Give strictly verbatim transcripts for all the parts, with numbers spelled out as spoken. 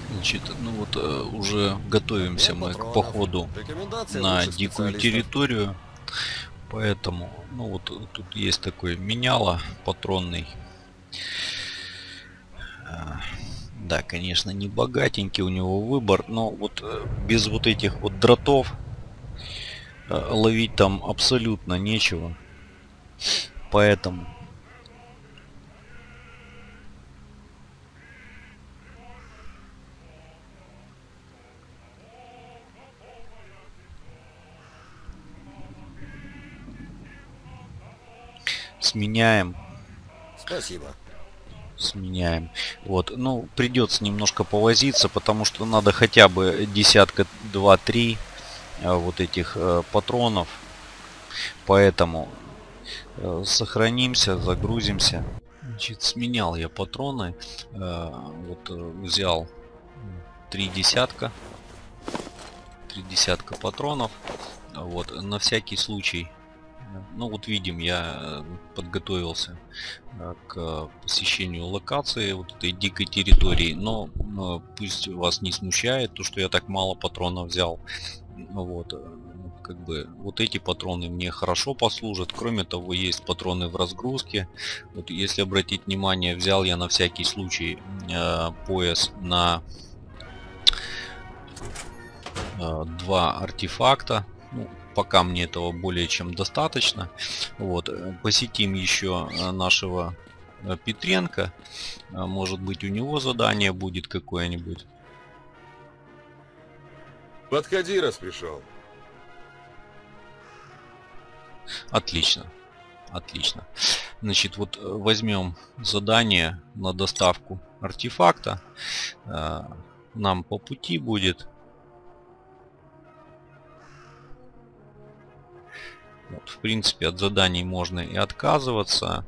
Значит, ну вот э, уже готовимся Нет мы к патронов. походу Рекомендации на лучших дикую специалистов. территорию, поэтому, ну вот э, тут есть такой меняла патронный. А, Да, конечно, не богатенький у него выбор, но вот э, без вот этих вот дротов э, ловить там абсолютно нечего, поэтому сменяем. Спасибо. Сменяем. Вот, ну, придется немножко повозиться, потому что надо хотя бы десятка два-три э, вот этих э, патронов. Поэтому э, сохранимся, загрузимся. Значит, сменял я патроны. Э, вот э, взял три десятка. Три десятка патронов. Вот, на всякий случай. Ну вот видим, я э, подготовился э, к посещению локации вот этой дикой территории, но э, пусть вас не смущает то, что я так мало патронов взял. Вот, э, как бы вот эти патроны мне хорошо послужат. Кроме того, есть патроны в разгрузке. Вот если обратить внимание, взял я на всякий случай э, пояс на э, два артефакта. Ну, пока мне этого более чем достаточно. Вот, э, посетим еще э, нашего э, Петренко. А, Может быть, у него задание будет какое-нибудь. Подходи, раз пришел. Отлично, отлично. Значит, вот э, возьмем задание на доставку артефакта. Э, Нам по пути будет. Вот, в принципе, от заданий можно и отказываться.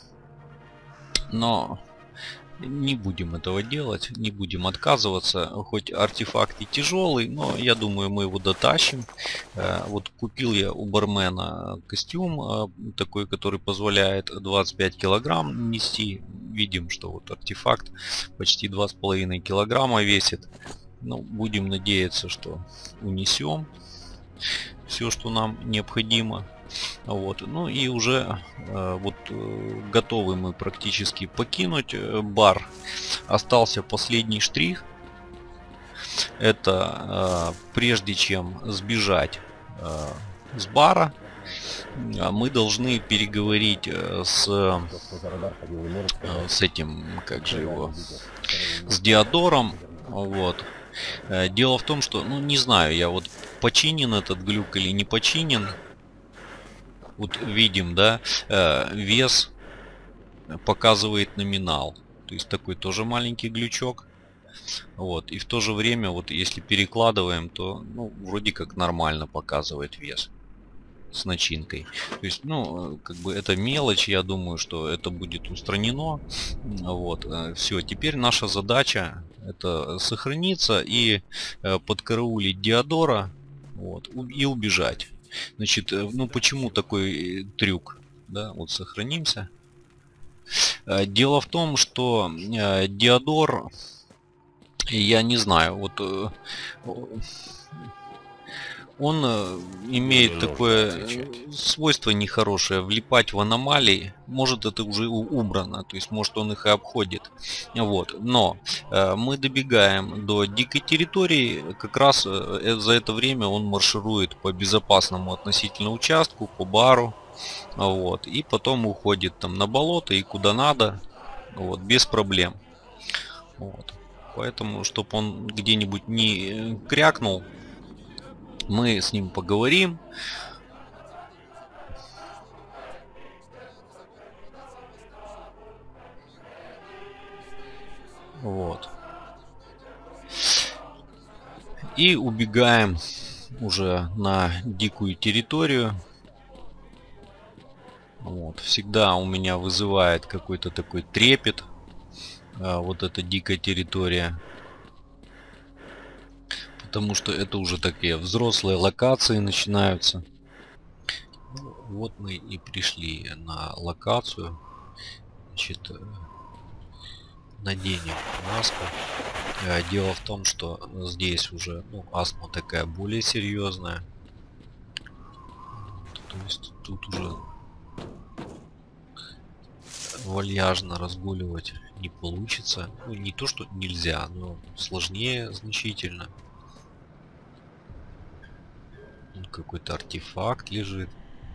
Но не будем этого делать, не будем отказываться. Хоть артефакт и тяжелый, но я думаю, мы его дотащим. Э, Вот купил я у бармена костюм э, такой, который позволяет двадцать пять килограмм нести. Видим, что вот артефакт почти два с половиной килограмма весит. Ну, будем надеяться, что унесем все, что нам необходимо. Вот. Ну и уже э, вот э, готовы мы практически покинуть э, бар. Остался последний штрих. Это э, прежде чем сбежать э, с бара, э, мы должны переговорить э, с, э, с этим, как же его, с Диодором. Вот. Э, Дело в том, что, ну не знаю, я вот починен этот глюк или не починен. Вот видим, да, э, вес показывает номинал. То есть такой тоже маленький глючок. Вот. И в то же время, вот если перекладываем, то ну, вроде как нормально показывает вес с начинкой. То есть, ну, как бы это мелочь, я думаю, что это будет устранено. Вот. Все, теперь наша задача это сохраниться и э, подкараулить Диодора, вот, и убежать. Значит, э, ну почему такой э, трюк? Да, вот сохранимся. Э, Дело в том, что э, Диодор, я не знаю, вот э, он э, Мне не имеет нужно такое отвечать. э, свойство нехорошее, влипать в аномалии. Может, это уже у- убрано, то есть может он их и обходит. Вот. Но э, мы добегаем до дикой территории, как раз э, э, за это время он марширует по безопасному относительно участку, по бару. Вот. И потом уходит там на болото и куда надо. Вот, без проблем. Вот. Поэтому, чтобы он где-нибудь не э, крякнул, мы с ним поговорим. Вот. И убегаем уже на дикую территорию. Вот. Всегда у меня вызывает какой-то такой трепет а, вот эта дикая территория. Потому что это уже такие взрослые локации начинаются. Вот мы и пришли на локацию. Значит, наденем маску. Дело в том, что здесь уже, ну, астма такая более серьезная. То есть тут уже вальяжно разгуливать не получится. Ну, не то, что нельзя, но сложнее значительно. Какой-то артефакт лежит.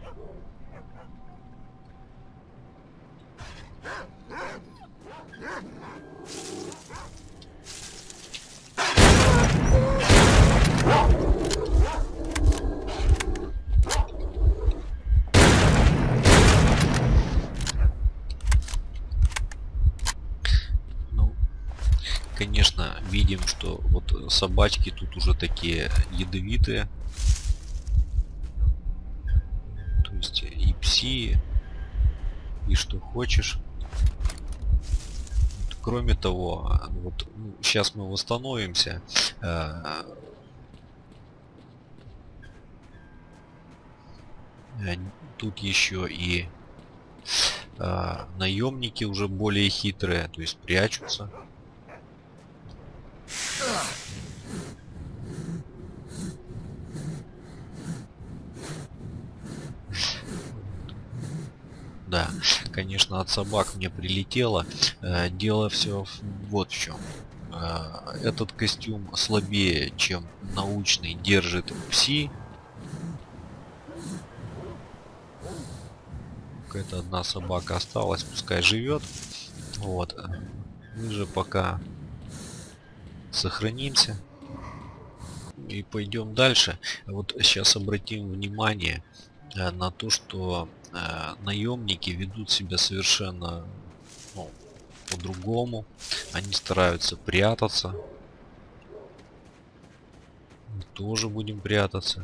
Ну, конечно, видим, что вот собачки тут уже такие ядовитые. То есть и пси, и что хочешь. Кроме того, вот ну, сейчас мы восстановимся. Э, тут еще и э, наемники уже более хитрые, то есть прячутся. Да, конечно, от собак мне прилетело. Э, дело все вот в чем. Э, этот костюм слабее, чем научный, держит пси. Какая-то одна собака осталась, пускай живет. Вот. Мы же пока сохранимся и пойдем дальше. Вот сейчас обратим внимание э, на то, что э, наемники ведут себя совершенно ну, по-другому. Они стараются прятаться. Мы тоже будем прятаться.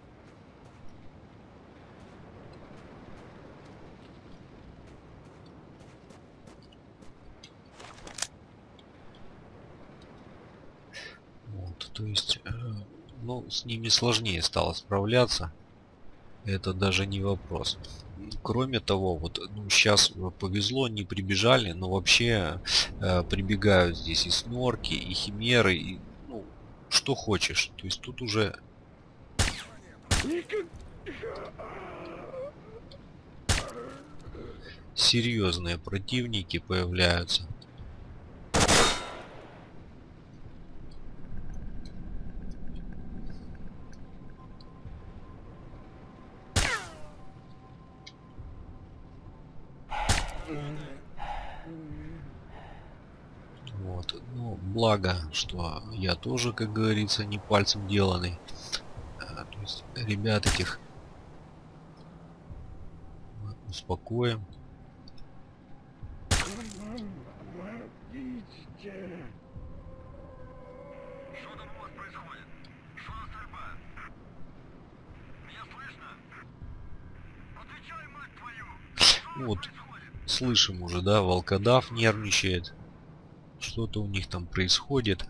Вот, то есть, э, ну, с ними сложнее стало справляться. Это даже не вопрос. Кроме того, вот ну, сейчас повезло, не прибежали, но вообще э, прибегают здесь и снорки, и химеры, и ну, что хочешь. То есть тут уже серьезные противники появляются. Вот. Ну, благо, что я тоже, как говорится, не пальцем деланный. А, то есть ребят этих мы успокоим. Вот, слышим уже, да, волкодав нервничает. Что-то у них там происходит.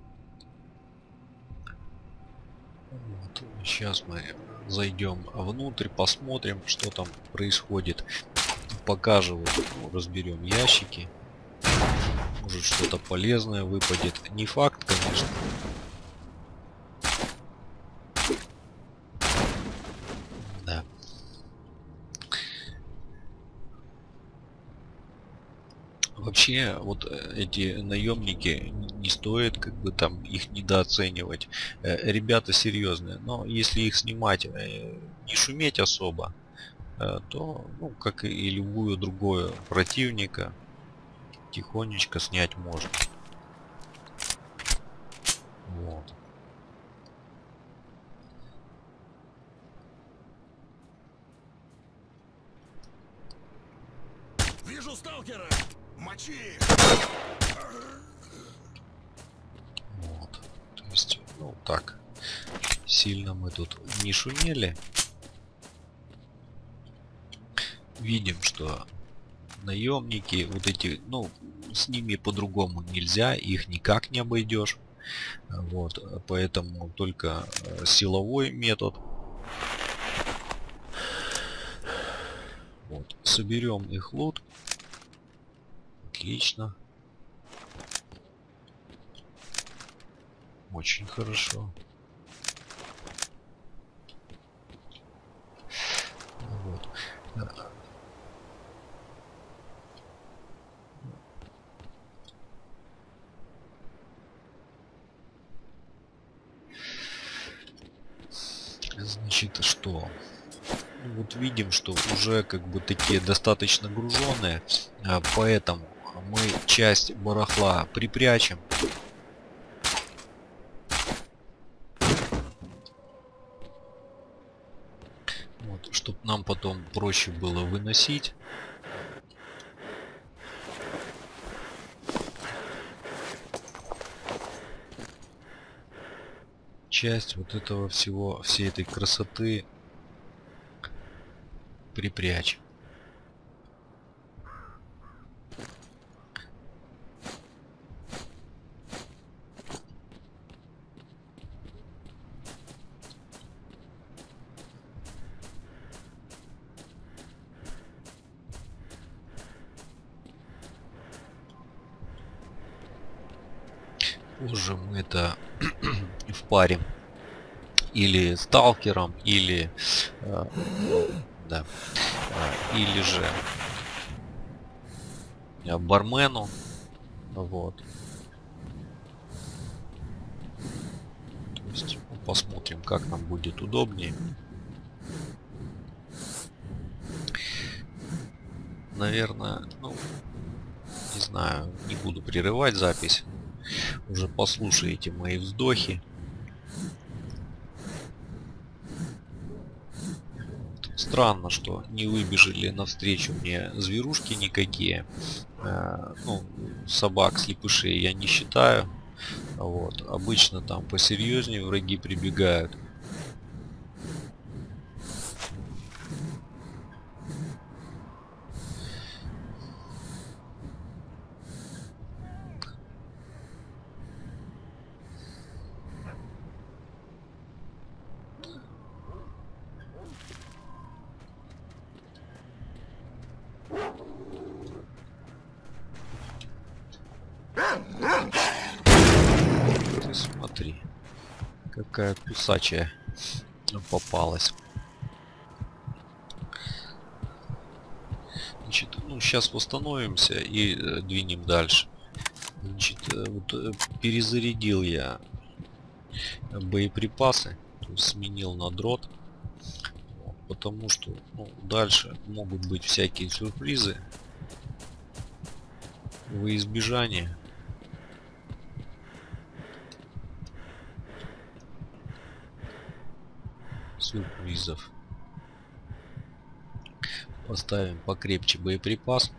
Вот. Сейчас мы зайдем внутрь, посмотрим, что там происходит. Пока же вот, ну, разберем ящики. Может, что-то полезное выпадет. Не факт, конечно. Да. Вообще, вот эти наемники, не стоит как бы там их недооценивать. Ребята серьезные, но если их снимать, не шуметь особо, то, ну, как и любую другую противника, тихонечко снять можно. Вот. Вижу сталкера! Мочи! Вот. То есть, ну так, сильно мы тут не шумели. Видим, что наемники, вот эти, ну, с ними по-другому нельзя, их никак не обойдешь. Вот, поэтому только силовой метод. Вот, соберем их лут. Отлично. Очень хорошо. Вот. Значит, что? Вот видим, что уже как бы такие достаточно груженные, поэтому мы часть барахла припрячем. Вот, чтобы нам потом проще было выносить. Часть вот этого всего, всей этой красоты припрячем. Позже мы это в паре или сталкером, или э, да, э, или же э, бармену, вот. То есть посмотрим, как нам будет удобнее. Наверное, ну, не знаю, не буду прерывать запись. Уже послушаете мои вздохи. Странно, что не выбежали навстречу мне зверушки никакие. Э, ну, собак, слепышей я не считаю. Вот. Обычно там посерьезнее враги прибегают. Ты смотри, какая кусачая попалась. Значит, ну, сейчас восстановимся и э, двинем дальше. Значит, э, вот, э, перезарядил я боеприпасы, то есть сменил на дрот, потому что ну, дальше могут быть всякие сюрпризы во избежание. Сюрпризов. Поставим покрепче боеприпас.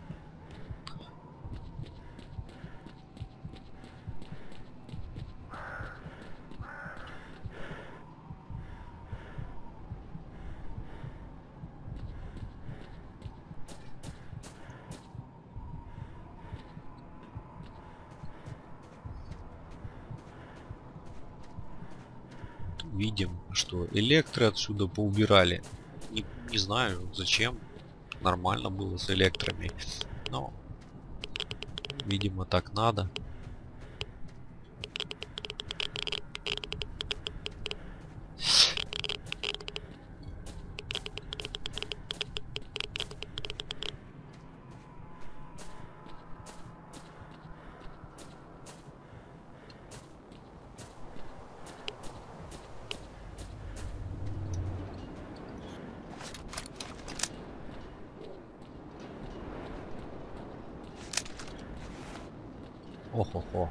Видим, что электры отсюда поубирали. Не, не знаю зачем. Нормально было с электрами. Но, видимо, так надо. Ох-охо.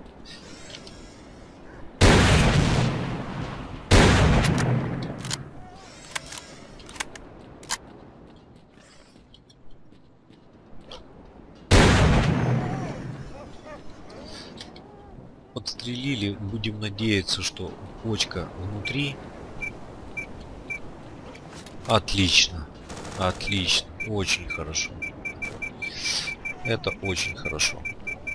Подстрелили. Будем надеяться, что почка внутри. Отлично. Отлично. Очень хорошо. Это очень хорошо.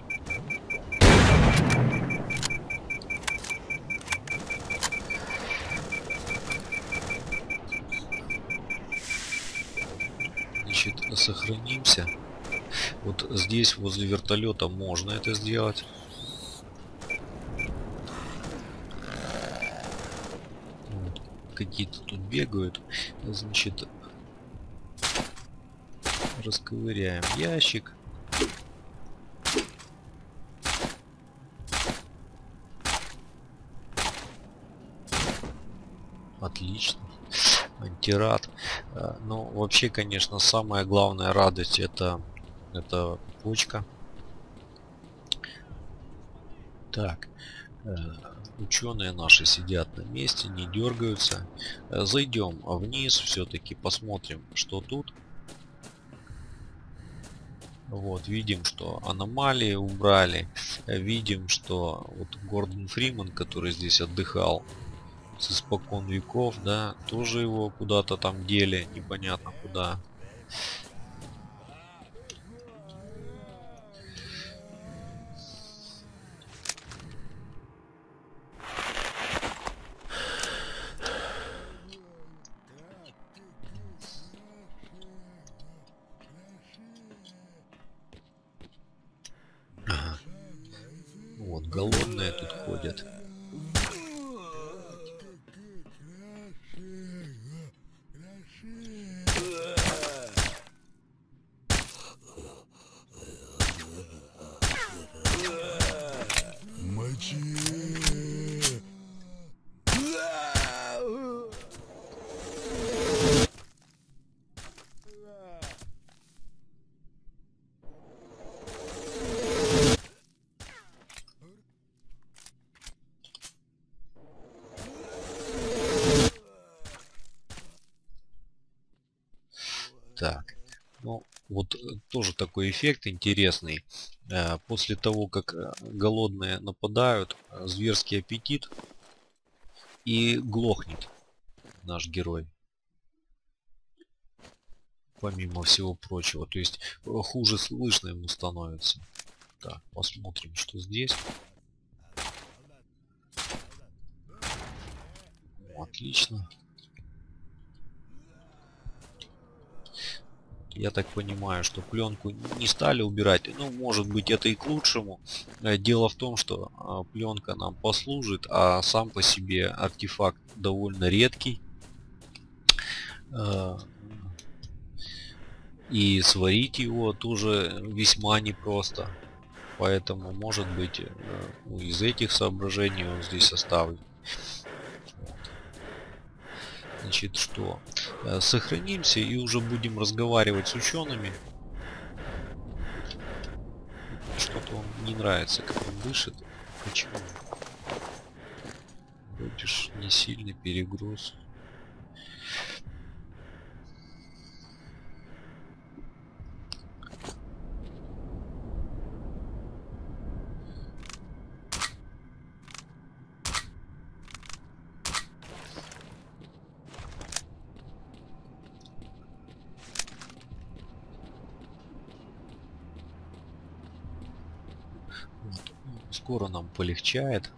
Значит, сохранимся. Вот здесь возле вертолета можно это сделать. какие-то тут бегают. Значит, расковыряем ящик. Отлично. Антирад. Ну, вообще, конечно, самая главная радость это, это почка. Так. Ученые наши сидят на месте, не дергаются. Зайдем вниз, все-таки посмотрим, что тут. Вот, видим, что аномалии убрали. Видим, что вот Гордон Фриман, который здесь отдыхал с испокон веков, да, тоже его куда-то там дели, непонятно куда. Ага. Вот, голодные тут ходят. Так, ну вот тоже такой эффект интересный. После того, как голодные нападают, зверский аппетит, и глохнет наш герой. Помимо всего прочего, то есть хуже слышно ему становится. Так, посмотрим, что здесь. О, отлично. Я так понимаю, что пленку не стали убирать. Ну, может быть, это и к лучшему. Дело в том, что пленка нам послужит, а сам по себе артефакт довольно редкий. И сварить его тоже весьма непросто. Поэтому, может быть, ну, из этих соображений он здесь оставлен. Значит, что? Сохранимся и уже будем разговаривать с учеными. Что-то он не нравится, как он дышит. Почему? Будешь не сильный перегруз. Скоро нам полегчает.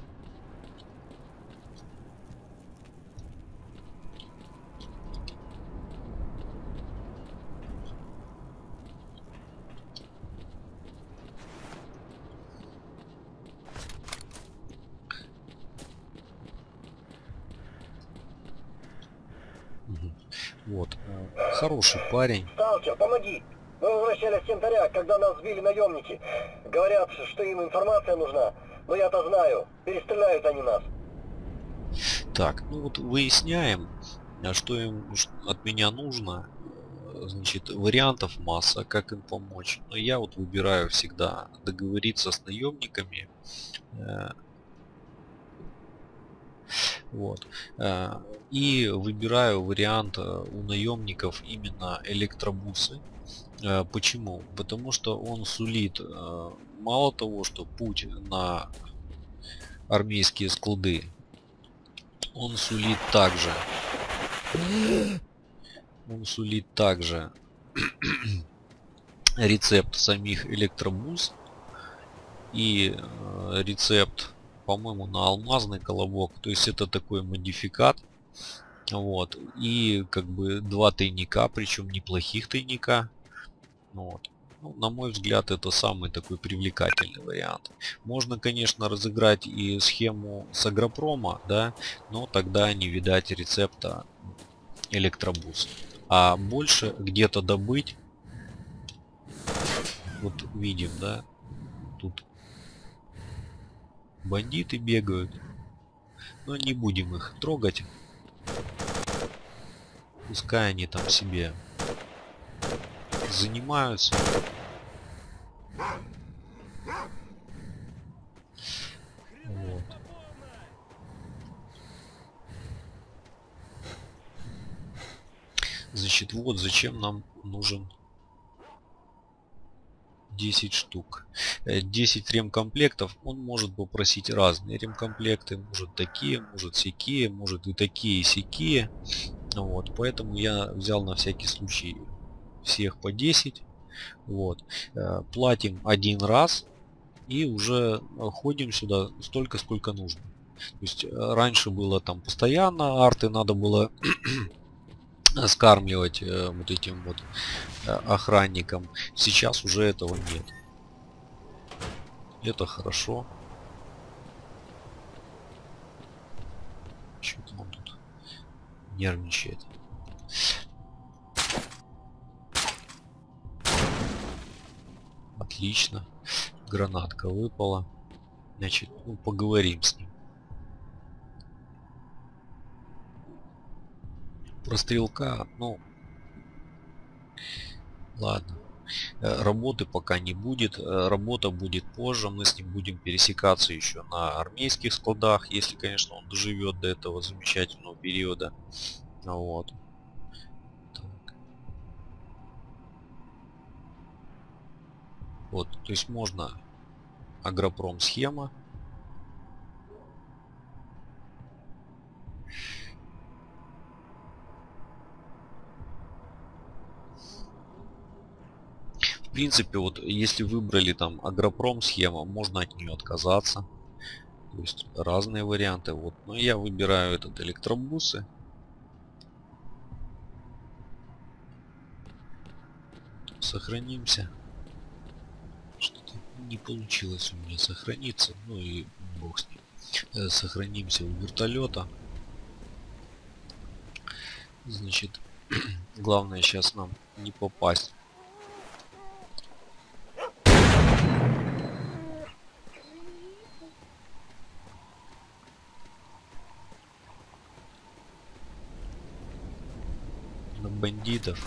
Угу. Вот. Хороший парень. Сталкер, помоги! Мы возвращались с янтаря, когда нас сбили наемники. Говорят, что им информация нужна. Но я-то знаю. Перестреляют они нас. Так, ну вот выясняем, что им от меня нужно. Значит, вариантов масса, как им помочь. Но я вот выбираю всегда договориться с наемниками. Вот. И выбираю вариант у наемников именно электробусы. Почему? Потому что он сулит мало того, что путь на армейские склады, он сулит также он сулит также рецепт самих электробус и рецепт, по-моему, на алмазный колобок. То есть это такой модификат. Вот. И как бы два тайника, причем неплохих тайника. Вот. Ну, на мой взгляд, это самый такой привлекательный вариант. Можно, конечно, разыграть и схему с агропрома, да, но тогда не видать рецепта электробус. А больше где-то добыть, вот видим, да, тут бандиты бегают, но не будем их трогать. Пускай они там себе занимаются. Вот. Значит, вот зачем нам нужен десять штук. десять ремкомплектов. Он может попросить разные ремкомплекты. Может такие, может сякие, может и такие, и сякие. Вот. Поэтому я взял на всякий случай всех по десять. Вот. Платим один раз. И уже ходим сюда столько, сколько нужно. То есть раньше было там постоянно арты надо было скармливать э, вот этим вот э, охранникам. Сейчас уже этого нет. Это хорошо. Что-то он тут нервничает. Отлично. Гранатка выпала. Значит, ну, поговорим с ним. Про стрелка, ну, ладно. Работы пока не будет. Работа будет позже. Мы с ним будем пересекаться еще на армейских складах, если, конечно, он доживет до этого замечательного периода. Вот. Так. Вот, то есть можно агропром схема. В принципе, вот если выбрали там агропром схема, можно от нее отказаться. То есть разные варианты. Вот, но я выбираю этот электробусы. Сохранимся. Что-то не получилось у меня сохраниться. Ну и бог с ним. Сохранимся у вертолета. Значит, главное сейчас нам не попасть. На бандитов.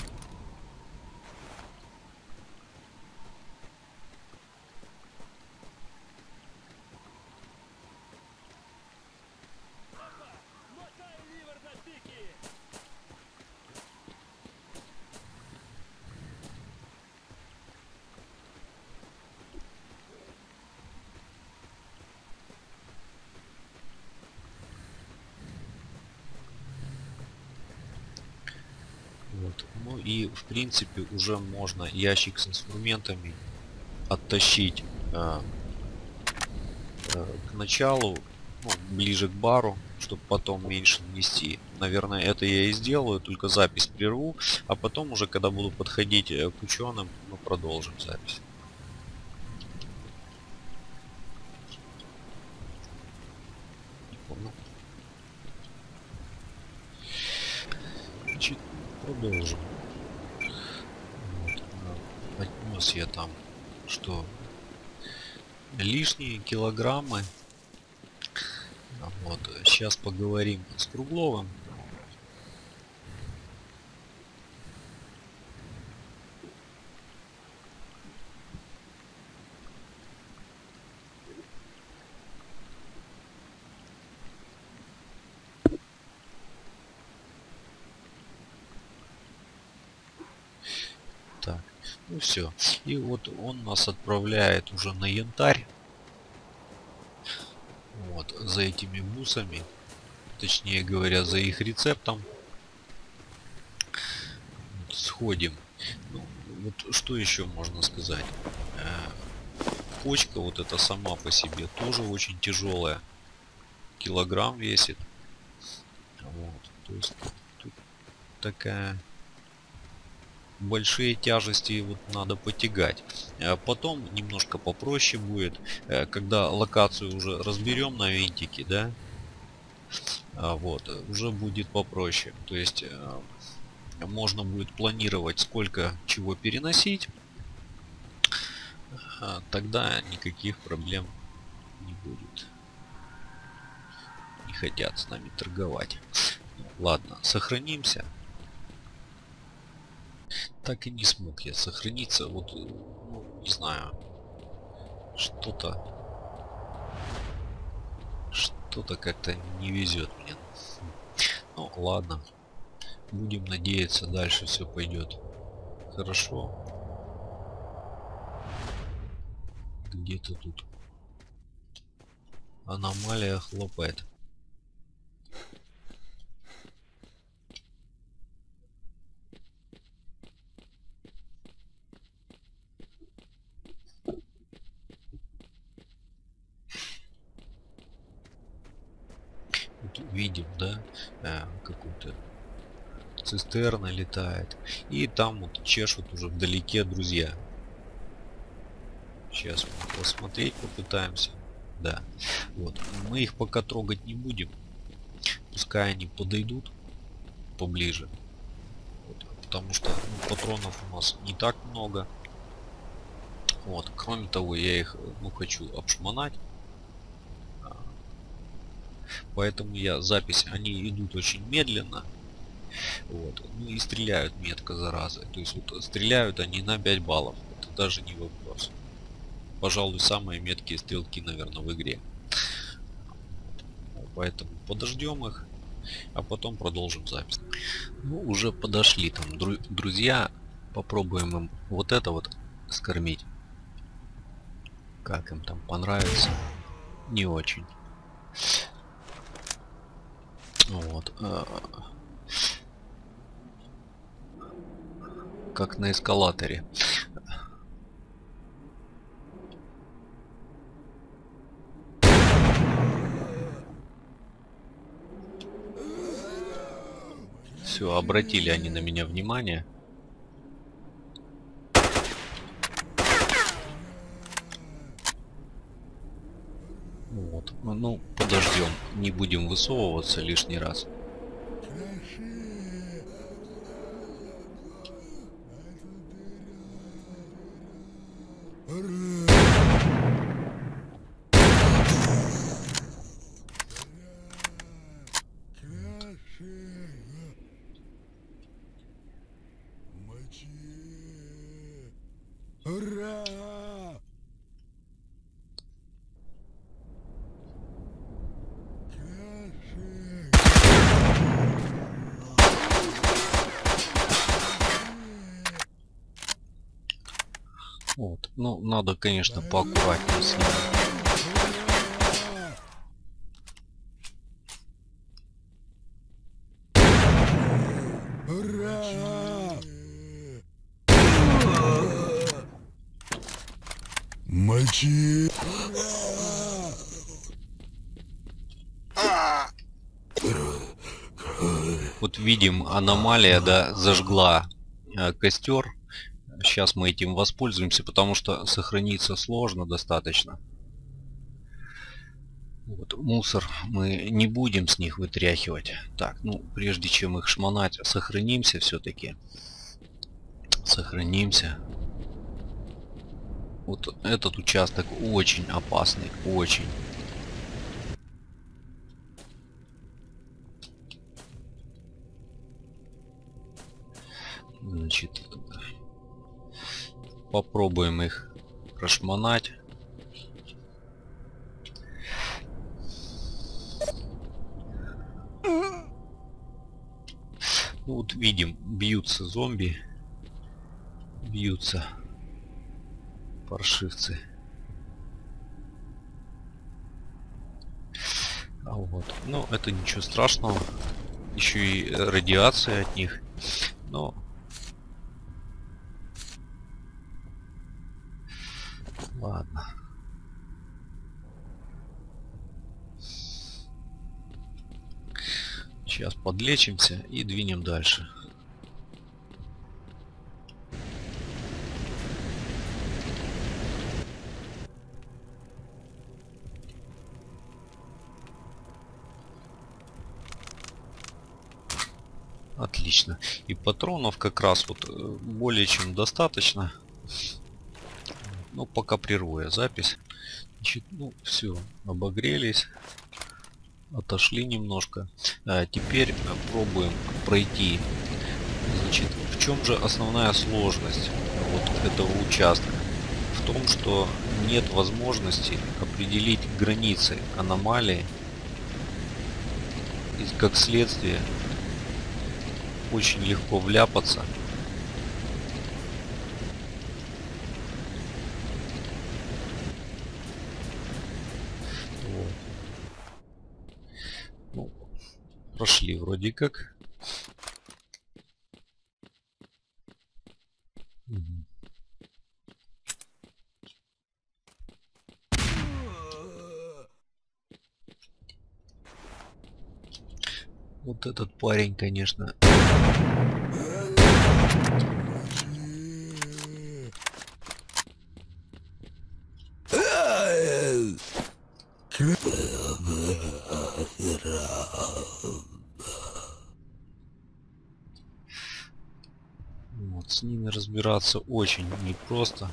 Вот. Ну и в принципе уже можно ящик с инструментами оттащить э, э, к началу, ну, ближе к бару, чтобы потом меньше нести. Наверное, это я и сделаю, только запись прерву, а потом уже, когда буду подходить к ученым, мы продолжим запись. Значит, продолжим. Вот. Отнес я там, что лишние килограммы. Вот. Сейчас поговорим с Кругловым. Так, ну все. И вот он нас отправляет уже на янтарь. Вот, за этими бусами. Точнее говоря, за их рецептом. Вот, сходим. Ну, вот что еще можно сказать? Почка вот эта сама по себе тоже очень тяжелая. Килограмм весит. Вот, то есть тут такая большие тяжести вот надо потягать. А потом немножко попроще будет, когда локацию уже разберем на винтики, да, а вот, уже будет попроще. То есть можно будет планировать, сколько чего переносить, тогда никаких проблем не будет. Не хотят с нами торговать. Ладно, сохранимся. Так и не смог я сохраниться. Вот, ну, не знаю. Что-то... Что-то как-то не везет мне. Ну, ладно. Будем надеяться, дальше все пойдет хорошо. Где-то тут аномалия хлопает. Видим, да, а, какую-то цистерна летает, и там вот чешут уже вдалеке друзья. Сейчас мы посмотреть попытаемся. Да, вот мы их пока трогать не будем, пускай они подойдут поближе, вот, потому что ну, патронов у нас не так много. Вот, кроме того, я их ну хочу обшмонать. Поэтому я запись, они идут очень медленно. Вот. Ну и стреляют метко, зараза. То есть вот стреляют они на пять баллов. Это даже не вопрос. Пожалуй, самые меткие стрелки, наверное, в игре. Поэтому подождем их, а потом продолжим запись. Ну, уже подошли там дру друзья. Попробуем им вот это вот скормить. Как им там понравится? Не очень. Вот. Как на эскалаторе. Все, обратили они на меня внимание. Вот. Ну, подождем. Не будем высовываться лишний раз. Ура! Вот. Ну, надо, конечно, поаккуратнее с ним. Мочи! Вот видим, аномалия, да, зажгла э, костер. Сейчас мы этим воспользуемся, потому что сохраниться сложно достаточно. Вот, мусор мы не будем с них вытряхивать. Так, ну, прежде чем их шмонать, сохранимся все-таки. Сохранимся. Вот этот участок очень опасный, очень. Значит, попробуем их прошмонать. Ну, вот видим, бьются зомби, бьются паршивцы. А вот, ну это ничего страшного, еще и радиация от них, но ладно. Сейчас подлечимся и двинем дальше. Отлично. И патронов как раз вот более чем достаточно. Ну, пока прерву я запись. Значит, ну, все, обогрелись. Отошли немножко. А теперь пробуем пройти. Значит, в чем же основная сложность вот этого участка? В том, что нет возможности определить границы аномалии. И как следствие очень легко вляпаться. Вот. Ну, прошли вроде как. Угу. Вот этот парень, конечно. Вот, с ними разбираться очень непросто.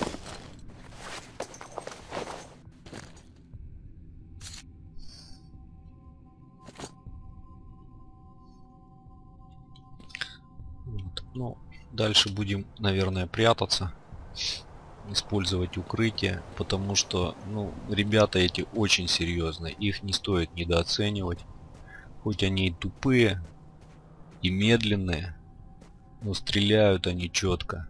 Вот. Ну, дальше будем, наверное, прятаться, использовать укрытие, потому что, ну, ребята эти очень серьезные, их не стоит недооценивать. Хоть они и тупые, и медленные, но стреляют они четко.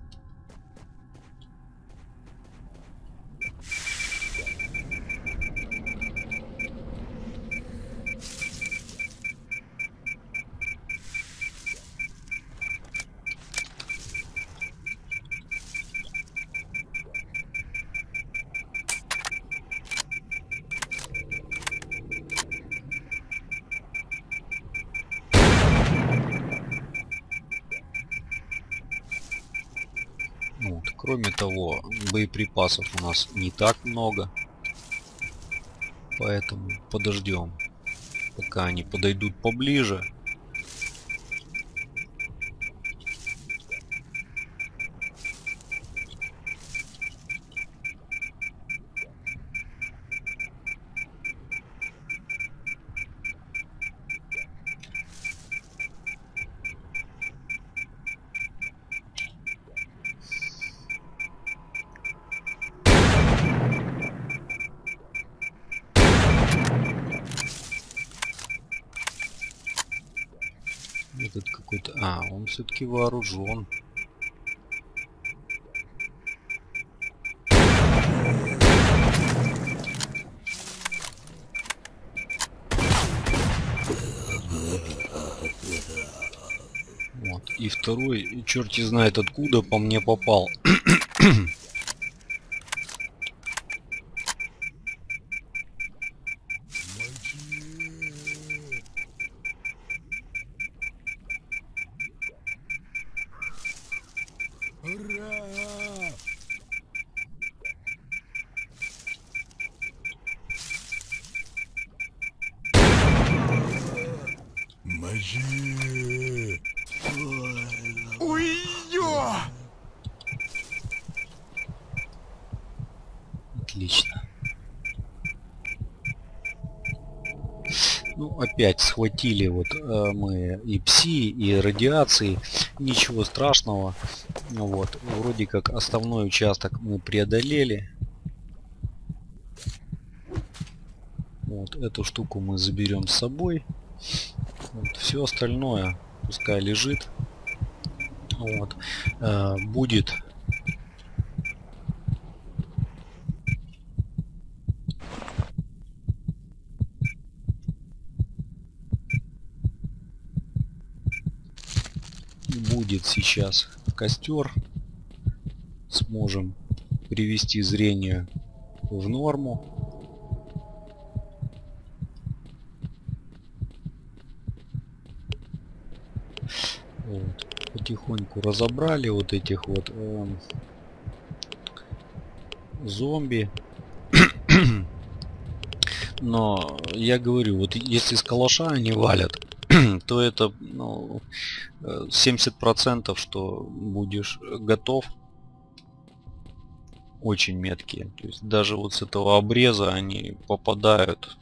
Вот. Кроме того, боеприпасов у нас не так много, поэтому подождем, пока они подойдут поближе. Этот какой-то... А, он все-таки вооружен. Вот. И второй, черти знает откуда, по мне попал. Ура! Мочи! Ой-ё! Отлично. Ну, опять схватили вот э, мы и пси, и радиации. Ничего страшного. Вот, вроде как основной участок мы преодолели. Вот эту штуку мы заберем с собой. Вот, все остальное пускай лежит. Вот, э, будет будет сейчас костер. Сможем привести зрение в норму. Вот. Потихоньку разобрали вот этих вот э, зомби. Но я говорю, вот если с калаша они валят, то это ну, семьдесят процентов, что будешь готов. Очень меткие. То есть даже вот с этого обреза они попадают.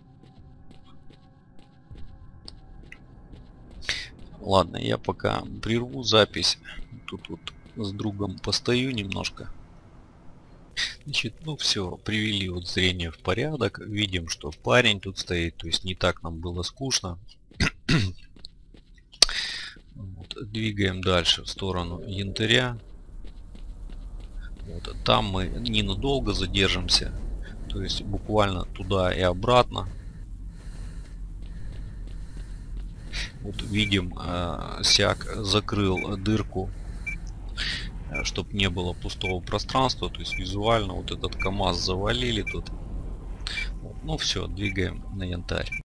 Ладно, я пока прерву запись. Тут вот с другом постою немножко. Значит, ну все, привели вот зрение в порядок. Видим, что парень тут стоит. То есть не так нам было скучно. Вот, двигаем дальше в сторону янтаря. Вот, там мы ненадолго задержимся. То есть буквально туда и обратно. Вот видим, э, Сяк закрыл дырку, э, чтобы не было пустого пространства. То есть визуально вот этот КамАЗ завалили тут. Вот, ну все, двигаем на янтарь.